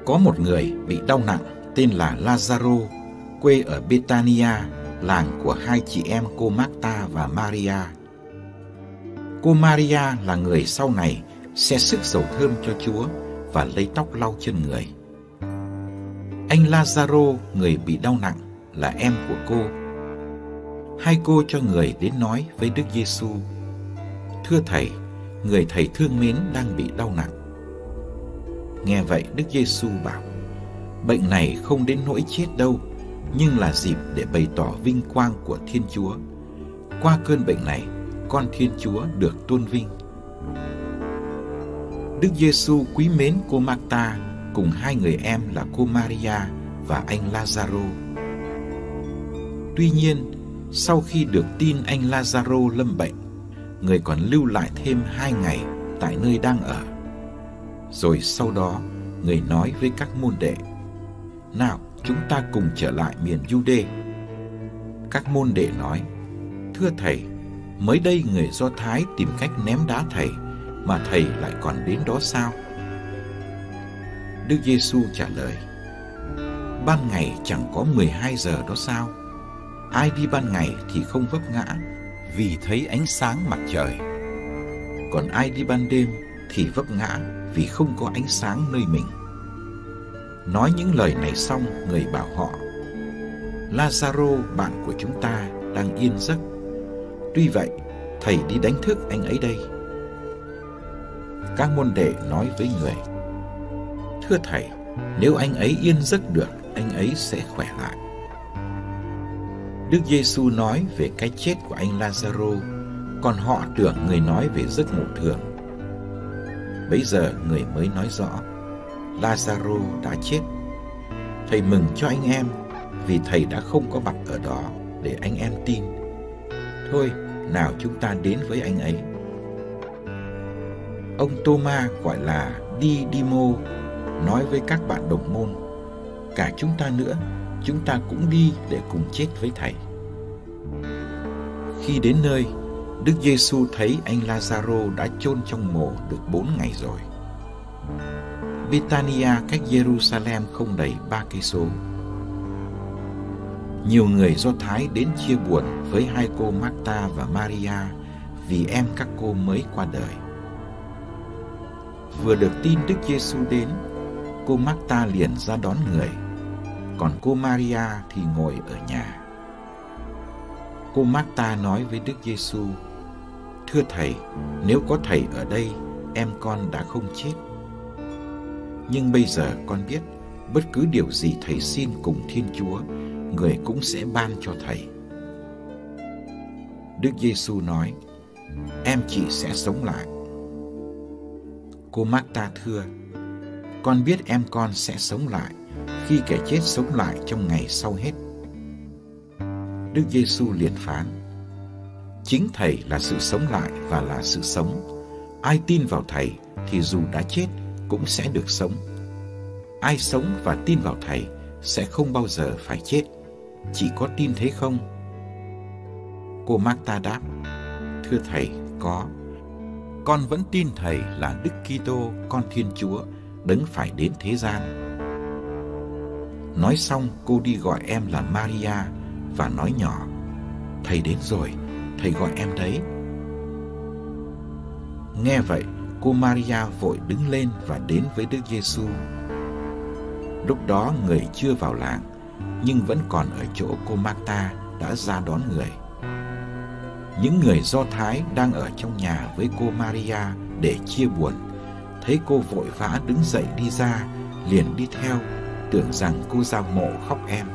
Có một người bị đau nặng tên là Lazaro, quê ở Betania, làng của hai chị em cô Marta và Maria. Cô Maria là người sau này sẽ xức dầu thơm cho Chúa và lấy tóc lau chân người. Anh Lazaro, người bị đau nặng, là em của cô. Hai cô cho người đến nói với Đức Giêsu: "Thưa Thầy, người Thầy thương mến đang bị đau nặng." Nghe vậy, Đức Giêsu bảo: "Bệnh này không đến nỗi chết đâu, nhưng là dịp để bày tỏ vinh quang của Thiên Chúa. Qua cơn bệnh này, con Thiên Chúa được tôn vinh." Đức Giêsu quý mến cô Marta cùng hai người em là cô Maria và anh Lazaro. Tuy nhiên, sau khi được tin anh Lazaro lâm bệnh, người còn lưu lại thêm 2 ngày tại nơi đang ở. Rồi sau đó, người nói với các môn đệ: "Nào, chúng ta cùng trở lại miền Giu-đê." Các môn đệ nói: "Thưa Thầy, mới đây người Do Thái tìm cách ném đá Thầy, mà Thầy lại còn đến đó sao?" Đức Giêsu trả lời: "Ban ngày chẳng có 12 giờ đó sao? Ai đi ban ngày thì không vấp ngã, vì thấy ánh sáng mặt trời. Còn ai đi ban đêm thì vấp ngã, vì không có ánh sáng nơi mình." Nói những lời này xong, người bảo họ: "Lazaro, bạn của chúng ta, đang yên giấc. Tuy vậy, Thầy đi đánh thức anh ấy đây." Các môn đệ nói với người: "Thưa Thầy, nếu anh ấy yên giấc được, anh ấy sẽ khỏe lại." Đức Giêsu nói về cái chết của anh Lazaro, còn họ tưởng người nói về giấc ngủ thường. Bấy giờ người mới nói rõ: "Lazaro đã chết. Thầy mừng cho anh em, vì Thầy đã không có mặt ở đó để anh em tin. Thôi, nào chúng ta đến với anh ấy." Ông Tô-ma, gọi là Đi-đi-mô, nói với các bạn đồng môn: "Cả chúng ta nữa, chúng ta cũng đi để cùng chết với Thầy." Khi đến nơi, Đức Giêsu thấy anh Lazaro đã chôn trong mồ được 4 ngày rồi. Betania cách Jerusalem không đầy 3 cây số. Nhiều người Do Thái đến chia buồn với hai cô Marta và Maria vì em các cô mới qua đời. Vừa được tin Đức Giêsu đến, cô Marta liền ra đón người, còn cô Maria thì ngồi ở nhà. Cô Marta nói với Đức Giêsu: "Thưa Thầy, nếu có Thầy ở đây, em con đã không chết. Nhưng bây giờ con biết, bất cứ điều gì Thầy xin cùng Thiên Chúa, người cũng sẽ ban cho Thầy." Đức Giêsu nói: "Em chị sẽ sống lại." Cô Marta thưa: "Con biết em con sẽ sống lại, khi kẻ chết sống lại trong ngày sau hết." Đức Giêsu liền phán: "Chính Thầy là sự sống lại và là sự sống. Ai tin vào Thầy thì dù đã chết cũng sẽ được sống. Ai sống và tin vào Thầy sẽ không bao giờ phải chết. Chị có tin thế không?" Cô Marta đáp: "Thưa Thầy, có. Con vẫn tin Thầy là Đức Kitô, con Thiên Chúa, đấng phải đến thế gian." Nói xong, cô đi gọi em là Maria và nói nhỏ: "Thầy đến rồi, Thầy gọi em đấy." Nghe vậy, cô Maria vội đứng lên và đến với Đức Giêsu. Lúc đó người chưa vào làng, nhưng vẫn còn ở chỗ cô Marta đã ra đón người. Những người Do Thái đang ở trong nhà với cô Maria để chia buồn, thấy cô vội vã đứng dậy đi ra, liền đi theo, tưởng rằng cô ra mộ khóc em.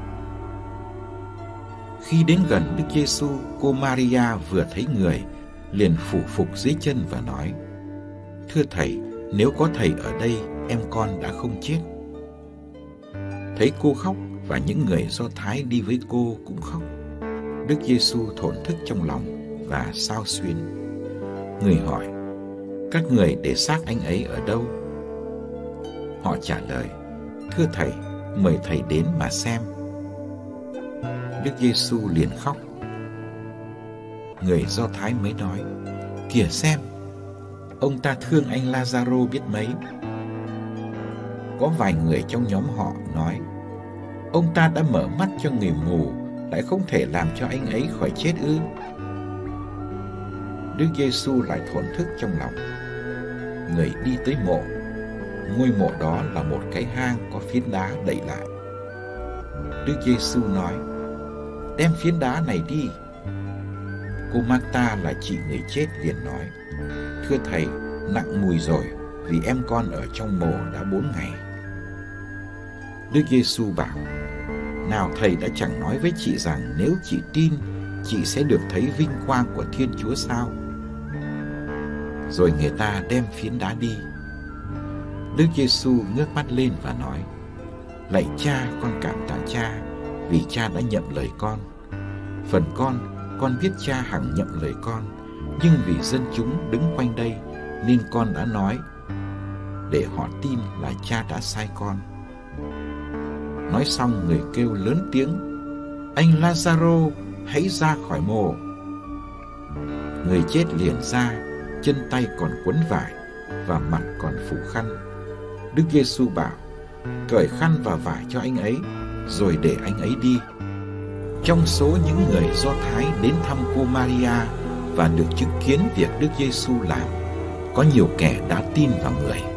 Khi đến gần Đức Giêsu, cô Maria vừa thấy người, liền phủ phục dưới chân và nói: "Thưa Thầy, nếu có Thầy ở đây, em con đã không chết." Thấy cô khóc và những người Do Thái đi với cô cũng khóc, Đức Giêsu thổn thức trong lòng và xao xuyến. Người hỏi: "Các người để xác anh ấy ở đâu?" Họ trả lời: "Thưa Thầy, mời Thầy đến mà xem." Đức Giêsu liền khóc. Người Do Thái mới nói: "Kìa xem, ông ta thương anh Lazaro biết mấy. có vài người trong nhóm họ nói: ông ta đã mở mắt cho người mù, lại không thể làm cho anh ấy khỏi chết ư? Đức Giêsu lại thổn thức trong lòng. Người đi tới mộ. Ngôi mộ đó là một cái hang có phiến đá đậy lại. Đức Giêsu nói: đem phiến đá này đi. Cô Marta là chị người chết liền nói: thưa thầy, nặng mùi rồi, vì em con ở trong mồ đã 4 ngày. Đức Giêsu bảo: nào thầy đã chẳng nói với chị rằng nếu chị tin, chị sẽ được thấy vinh quang của Thiên Chúa sao? Rồi người ta đem phiến đá đi. Đức Giêsu ngước mắt lên và nói: lạy Cha, con cảm tạ Cha, vì Cha đã nhậm lời con. Phần con biết Cha hằng nhậm lời con, nhưng vì dân chúng đứng quanh đây nên con đã nói, để họ tin là Cha đã sai con. Nói xong, người kêu lớn tiếng: anh Lazaro, hãy ra khỏi mồ. Người chết liền ra, chân tay còn quấn vải và mặt còn phủ khăn. Đức Giêsu bảo: cởi khăn và vải cho anh ấy, rồi để anh ấy đi. Trong số những người Do Thái đến thăm cô Maria và được chứng kiến việc Đức Giêsu làm, có nhiều kẻ đã tin vào người.